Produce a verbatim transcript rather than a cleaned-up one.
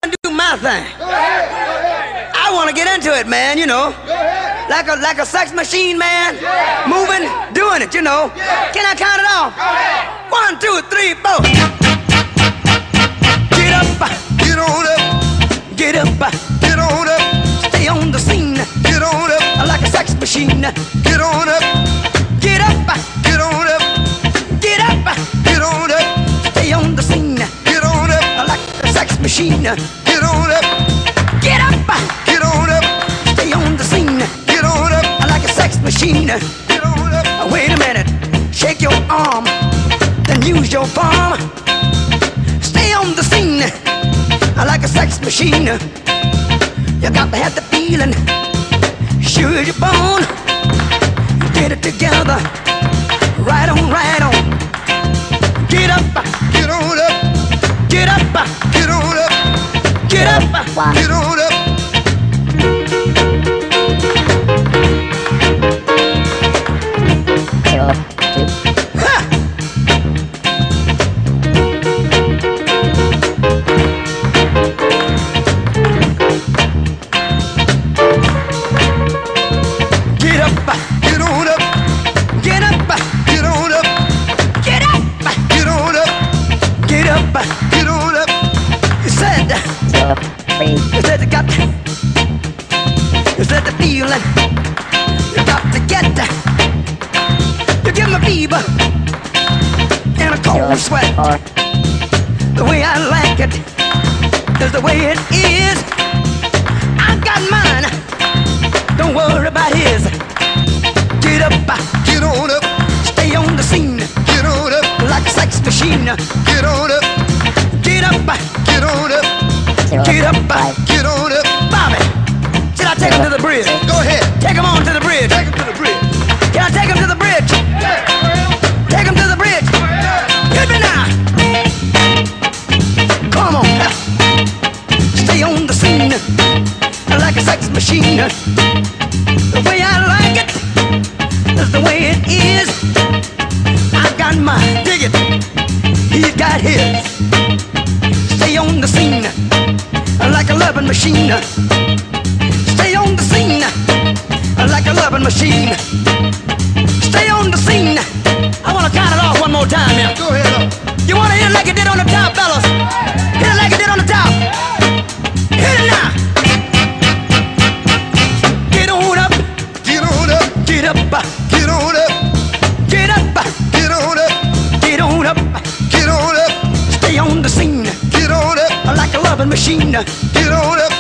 do my thing. Go ahead, go ahead. I want to get into it, man, you know. Go ahead. Like a like a sex machine, man. Yeah. Moving, doing it, you know. Yeah. Can I count it off? Go ahead. One, two, three, four. Get up, Get on up, get up, get on up, stay on the scene. get on up, Like a sex machine. get on up, Get up, get on up, get up, get on up, stay on the scene. get on up, Like a sex machine. get on up, Get up, get on up, stay on the scene. get on up, Like a sex machine. get on up. Wait a minute, shake your arm, then use your palm. Stay on the scene, like a sex machine. You got to have the feeling, sure as you're born. Get it together, right on, right on. Get up, Get on up, get up, get on up, get up. get on up. Ha! Get up, Get on up, get up, get on up, get up, get on up, get up. get on up. You said, you said you got, you said the feeling, you got to get, you give me fever and a cold sweat. The way I like it is the way it is. I got mine, don't worry about his. Get up, Get on up, stay on the scene get on up, like a sex machine. get on up, Get up, get on up, get up, get on up. Bobby. Should I take him to the bridge? Go ahead, Take him on to the bridge. take him to the bridge. Can I take him to the bridge? Take him to the bridge. Hit me now. Come on. Stay on the scene like a sex machine. The way I like it is the way it is. I got mine. Dig it. He's got his. Stay on the scene like a loving machine. Stay on the scene like a loving machine. Stay on the scene. I want to count it off one more time here. Go ahead up. You want to hit it like it did on the top, fellas? Hit it like it did on the top. Hit it now. Get on up, Get on up, get up, get on up, get up, get on up, get on up. get on up, Stay on the scene get on up, like a loving machine. get on up,